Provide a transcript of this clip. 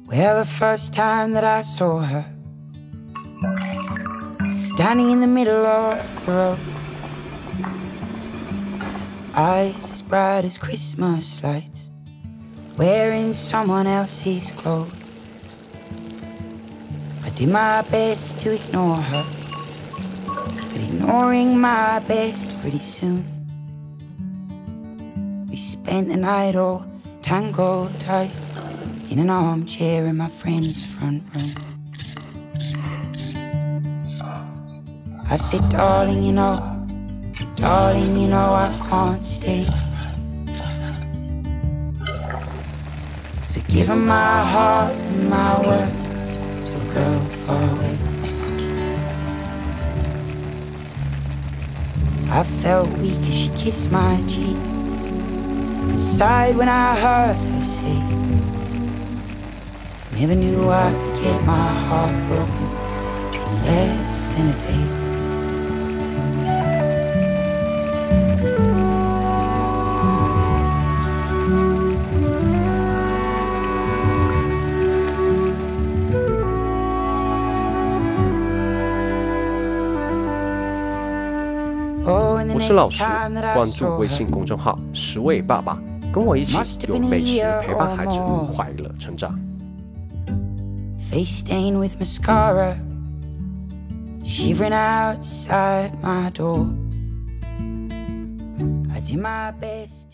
Well, the first time that I saw her, standing in the middle of the road, eyes as bright as Christmas lights, wearing someone else's clothes. I did my best to ignore her, but ignoring my best pretty soon. We spent the night all tangled tight in an armchair in my friend's front room. I said, darling, you know I can't stay. So give her my heart and my word to a girl far away. I felt weak as she kissed my cheek, and sighed when I heard her say, never knew I could get my heart broken in less than a day. Oh, 我是老师，关注微信公众号“十位爸爸”，跟我一起用美食陪伴孩子快乐成长。 Face stained with mascara, shivering outside my door. I did my best.